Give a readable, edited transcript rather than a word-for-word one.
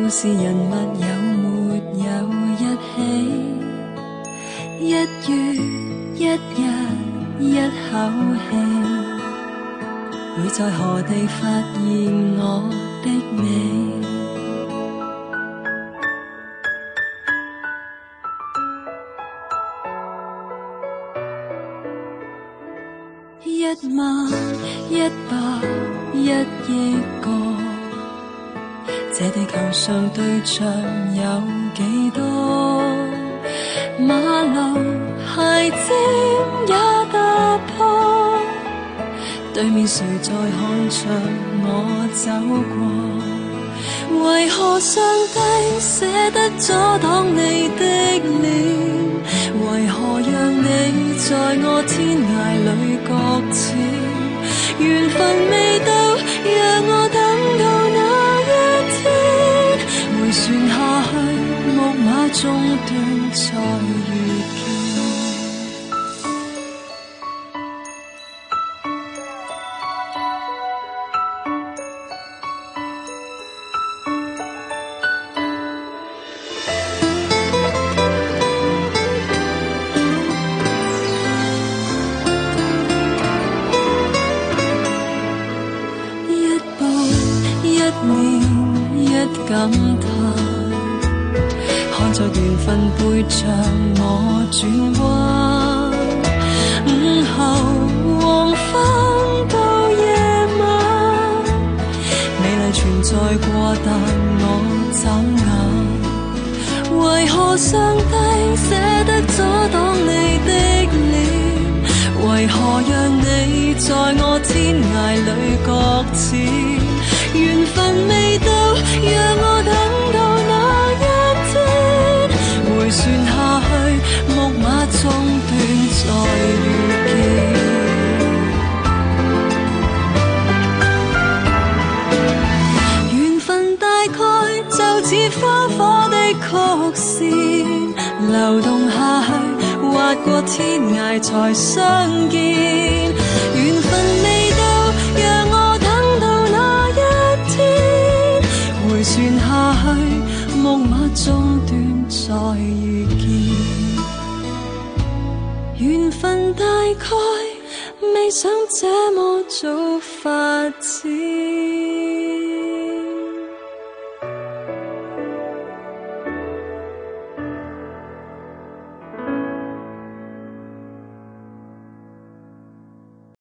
故事人物有沒有一起？一月一日一口氣，會在何地發現我的美？1萬100億個，這地球上對象有幾多？馬路鞋尖也踏破，對面誰在看着我走過？為何上帝捨得阻擋你的臉？為何讓你在我天涯裏擱淺？緣分未到，讓我等到那一天，回旋下去，木馬中斷再遇見。感嘆，看着緣分背着我轉彎，午後黃昏到夜晚，美麗存在過，但我眨眼。為何上帝捨得阻擋你的臉？為何讓你在我天涯裏擱淺？緣分未到，讓我等到那一天，回旋下去，木馬中斷再遇見。緣分大概就似花火的曲線，流動下去，劃過天涯才相見。緣分未到，讓我等到那一天，回旋下去，木馬中斷再遇見。緣分大概未想這麼早發展。